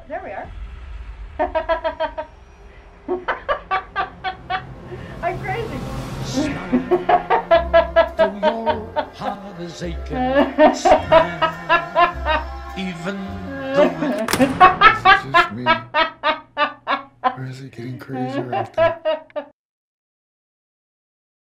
There we are. I'm crazy. Though your heart is aching, smile, even though Is it just me? Or is it getting crazier out there?